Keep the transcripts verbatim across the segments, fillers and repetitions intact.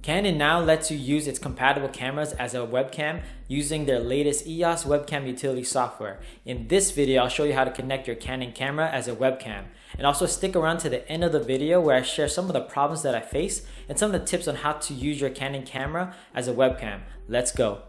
Canon now lets you use its compatible cameras as a webcam using their latest E O S Webcam Utility software. In this video, I'll show you how to connect your Canon camera as a webcam. And also stick around to the end of the video where I share some of the problems that I face and some of the tips on how to use your Canon camera as a webcam. Let's go.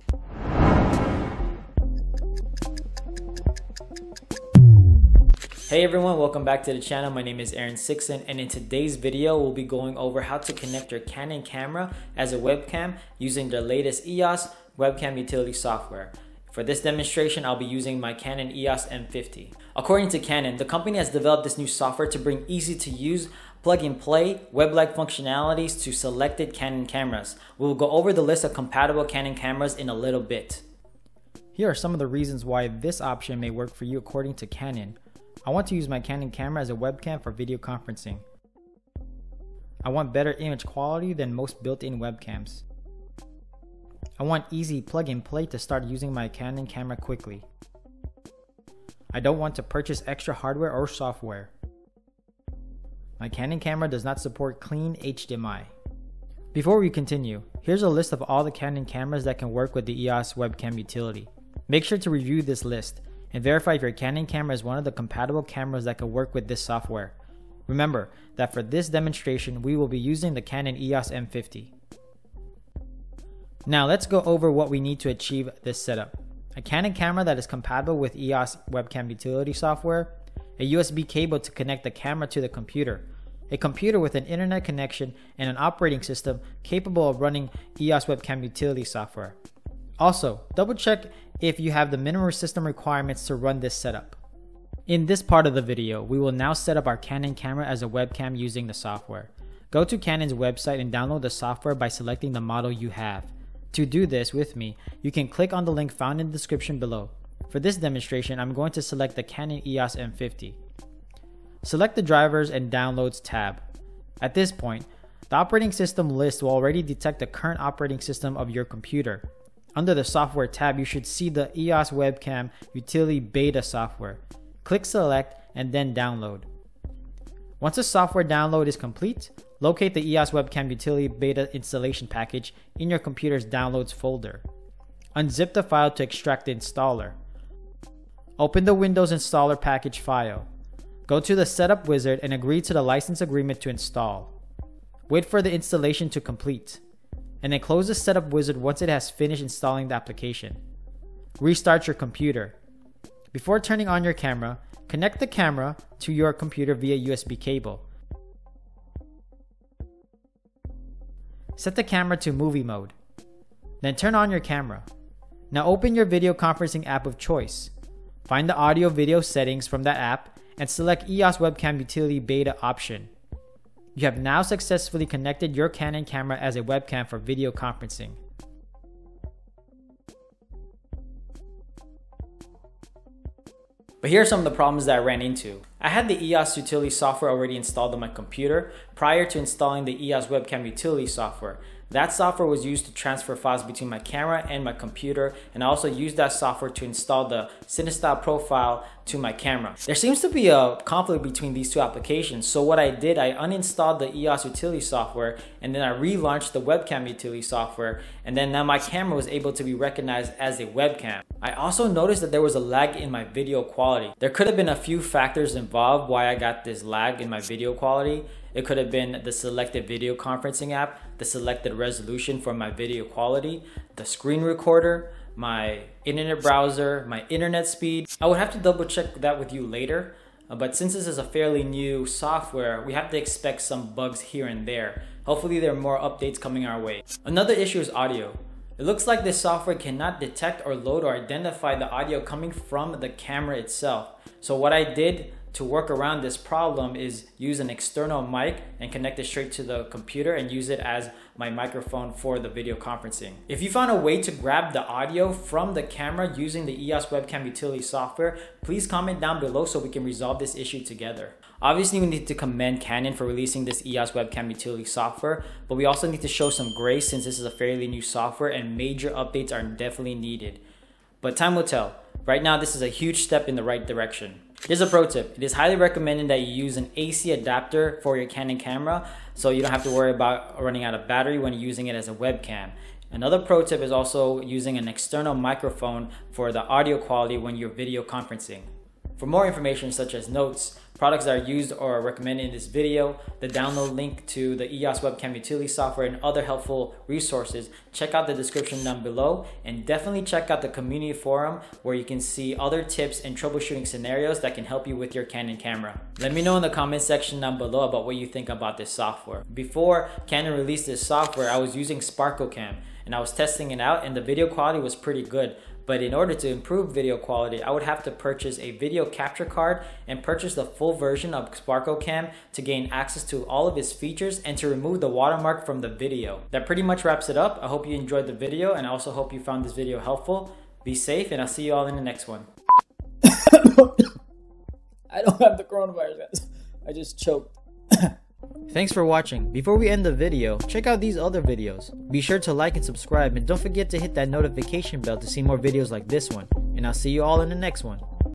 Hey everyone, welcome back to the channel. My name is Ehren Sixon, and in today's video we'll be going over how to connect your Canon camera as a webcam using their latest E O S Webcam Utility software. For this demonstration, I'll be using my Canon E O S M fifty. According to Canon, the company has developed this new software to bring easy to use, plug and play, web-like functionalities to selected Canon cameras. We will go over the list of compatible Canon cameras in a little bit. Here are some of the reasons why this option may work for you according to Canon. I want to use my Canon camera as a webcam for video conferencing. I want better image quality than most built-in webcams. I want easy plug and play to start using my Canon camera quickly. I don't want to purchase extra hardware or software. My Canon camera does not support clean H D M I. Before we continue, here's a list of all the Canon cameras that can work with the E O S Webcam Utility. Make sure to review this list and verify if your Canon camera is one of the compatible cameras that can work with this software. Remember that for this demonstration, we will be using the Canon E O S M fifty. Now let's go over what we need to achieve this setup. A Canon camera that is compatible with E O S Webcam Utility software, a U S B cable to connect the camera to the computer, a computer with an internet connection, and an operating system capable of running E O S Webcam Utility software. Also, double check if you have the minimum system requirements to run this setup. In this part of the video, we will now set up our Canon camera as a webcam using the software. Go to Canon's website and download the software by selecting the model you have. To do this with me, you can click on the link found in the description below. For this demonstration, I'm going to select the Canon E O S M fifty. Select the Drivers and Downloads tab. At this point, the operating system list will already detect the current operating system of your computer. Under the Software tab, you should see the E O S Webcam Utility Beta software. Click Select and then Download. Once the software download is complete, locate the E O S Webcam Utility Beta installation package in your computer's Downloads folder. Unzip the file to extract the installer. Open the Windows Installer package file. Go to the Setup wizard and agree to the license agreement to install. Wait for the installation to complete, and then close the Setup wizard once it has finished installing the application. Restart your computer. Before turning on your camera, connect the camera to your computer via U S B cable. Set the camera to movie mode. Then turn on your camera. Now open your video conferencing app of choice. Find the audio video settings from that app and select E O S Webcam Utility Beta option. You have now successfully connected your Canon camera as a webcam for video conferencing. But here are some of the problems that I ran into. I had the E O S Utility software already installed on my computer prior to installing the E O S Webcam Utility software. That software was used to transfer files between my camera and my computer, and I also used that software to install the CineStyle profile to my camera. There seems to be a conflict between these two applications, so what I did, I uninstalled the E O S Utility software, and then I relaunched the Webcam Utility software, and then now my camera was able to be recognized as a webcam. I also noticed that there was a lag in my video quality. There could have been a few factors involved why I got this lag in my video quality. It could have been the selected video conferencing app, the selected resolution for my video quality, the screen recorder, my internet browser, my internet speed. I would have to double check that with you later, uh, but since this is a fairly new software, we have to expect some bugs here and there. Hopefully there are more updates coming our way. Another issue is audio. It looks like this software cannot detect or load or identify the audio coming from the camera itself. So what I did to work around this problem is use an external mic and connect it straight to the computer and use it as my microphone for the video conferencing. If you found a way to grab the audio from the camera using the E O S Webcam Utility software, please comment down below so we can resolve this issue together. Obviously, we need to commend Canon for releasing this E O S Webcam Utility software, but we also need to show some grace since this is a fairly new software and major updates are definitely needed. But time will tell. Right now, this is a huge step in the right direction. Here's a pro tip. It is highly recommended that you use an A C adapter for your Canon camera so you don't have to worry about running out of battery when using it as a webcam. Another pro tip is also using an external microphone for the audio quality when you're video conferencing. For more information such as notes, products that are used or are recommended in this video, the download link to the E O S Webcam Utility software, and other helpful resources, check out the description down below, and definitely check out the community forum where you can see other tips and troubleshooting scenarios that can help you with your Canon camera. Let me know in the comment section down below about what you think about this software. Before Canon released this software, I was using SparkoCam and I was testing it out, and the video quality was pretty good. But in order to improve video quality, I would have to purchase a video capture card and purchase the full version of SparkoCam to gain access to all of its features and to remove the watermark from the video. That pretty much wraps it up. I hope you enjoyed the video, and I also hope you found this video helpful. Be safe, and I'll see you all in the next one. I don't have the coronavirus, guys. I just choked. Thanks for watching. Before we end the video, check out these other videos. Be sure to like and subscribe, and don't forget to hit that notification bell to see more videos like this one. And I'll see you all in the next one.